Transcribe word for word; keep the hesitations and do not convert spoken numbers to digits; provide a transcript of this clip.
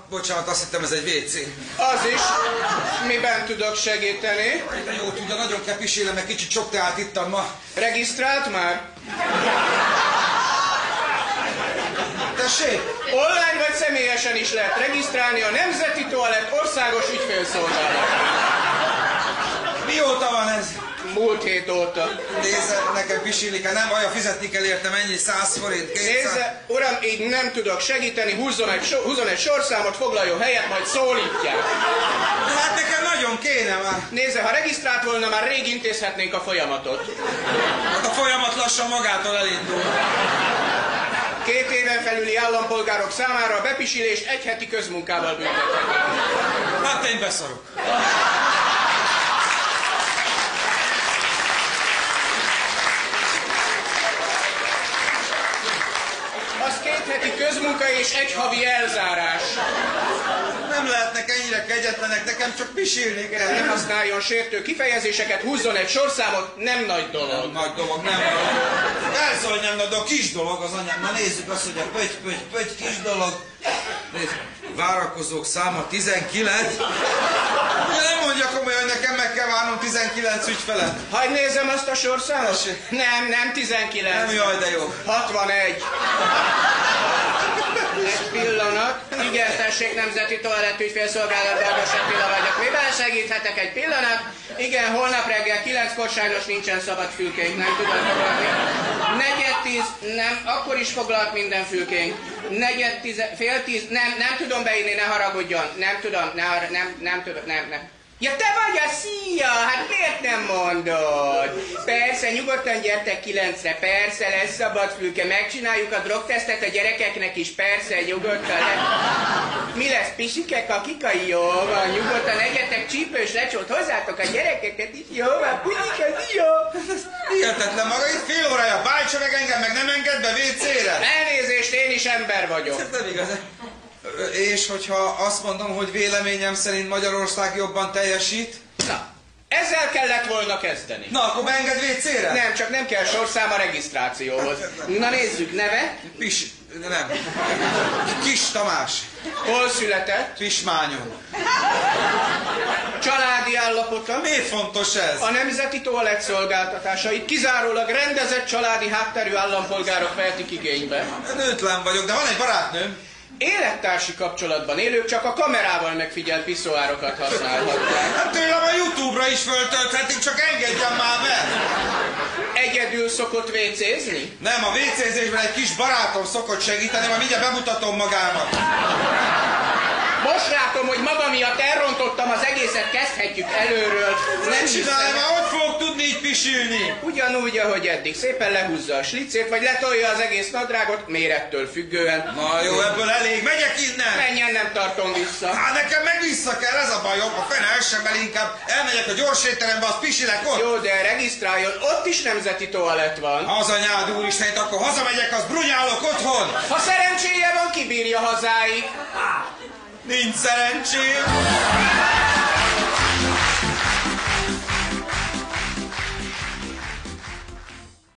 bocsánat, azt hittem ez egy vé cé. Az is. Miben tudok segíteni? De jó tudja, nagyon kell pisilnem, mert kicsit sok teát ittam ma. Regisztrált már? Tessék? Online vagy személyesen is lehet regisztrálni a Nemzeti Toalett országos ügyfélszolgálat. Mióta van ez? Múlt hét óta. Nézze, nekem pisilni kell, nem baj, fizetni kell érte, mennyi? száz forint, kétszáz? Nézze, uram, így nem tudok segíteni, húzzon egy, so, húzzon egy sorszámot, foglaljon helyet, majd szólítják. Hát nekem nagyon kéne már. Nézze, ha regisztrált volna, már rég intézhetnénk a folyamatot. Hát a folyamat lassan magától elindul. Két éven felüli állampolgárok számára a bepisilést egy heti közmunkával büntetek. Hát én beszarok. Az két heti közmunka és egy havi elzárás. Nem lehetnek ennyire kegyetlenek, nekem csak pisilni kell. Ne használjon sértő kifejezéseket, húzzon egy sorszámot, nem nagy dolog. Nem nagy dolog, nem nagy dolog. Persze, hogy nem nagy dolog, kis dolog az anyám. Na nézzük azt, hogy a pöty, pöty, pöty, kis dolog. Nézd, várakozók száma tizenkilenc. Nem mondja komolyan, hogy nekem meg kell várnom tizenkilenc ügyfelet. Hadd nézzem azt a sorszámot? Nem, nem tizenkilenc. Nem, jaj, de jó. hatvanegy. Egy pillanat. Igen, tessék, Nemzeti Toalett ügyfélszolgálat, Dargas Attila vagyok. Miben segíthetek egy pillanat? Igen, holnap reggel kilenckor sajnos nincsen szabad fülkénk, nem tudom fogadni. Negyed tíz, nem, akkor is foglalt minden fülkénk. Negyed tíz, fél tíz, nem, nem tudom beírni, ne haragudjon. Nem tudom, ne, nem, nem tudom, nem, nem. Ja, te vagy a szia! Hát miért nem mondod? Persze, nyugodtan gyertek kilencre, persze, lesz szabad fülke, megcsináljuk a drogtesztet a gyerekeknek is, persze, nyugodtan. Mi lesz, pisike, kakika? Jó van, nyugodtan egyetek csípős lecsót hozzátok a gyerekeket is, jó van, pisike, jó. Hihetetlen maga, itt fél órája bájtsa meg engem, meg nem enged be vé cére. Elnézést, én is ember vagyok. Ez nem igaz. És hogyha azt mondom, hogy véleményem szerint Magyarország jobban teljesít? Na, ezzel kellett volna kezdeni. Na, akkor beenged vé cére? Nem, csak nem kell sorszám a regisztrációhoz. Na nézzük, neve? Pis... nem. Kis Tamás. Hol született? Pismányon. Családi állapota? Miért fontos ez? A Nemzeti Toalett szolgáltatásait kizárólag rendezett családi hátterű állampolgárok vehetik igénybe. Nőtlen vagyok, de van egy barátnőm. Élettársi kapcsolatban élők csak a kamerával megfigyelt piszoárokat használhatják. Hát tőlem a YouTube-ra is föltölthetik, csak engedjen már be! Egyedül szokott vécézni? Nem, a vécézésben egy kis barátom szokott segíteni, majd mindjárt bemutatom magának. Most látom, hogy maga miatt elrontottam az egészet, kezdhetjük előről. Nem csinálj, már hogy fogok tudni így pisilni? Ugyanúgy, ahogy eddig. Szépen lehúzza a slicét, vagy letolja az egész nadrágot, mérettől függően. Na jó, ebből elég. Megyek innen! Menjen, nem tartom vissza. Hát nekem meg vissza kell, ez a bajom. A fene el sem el, inkább elmegyek a gyors étterembe, azt pisilek ott. Jó, de regisztráljon, ott is Nemzeti Toalett van. Az anyád úristen, akkor hazamegyek, azt brunyálok otthon. Ha szerencséje van, kibírja hazáig. Nincs szerencsém.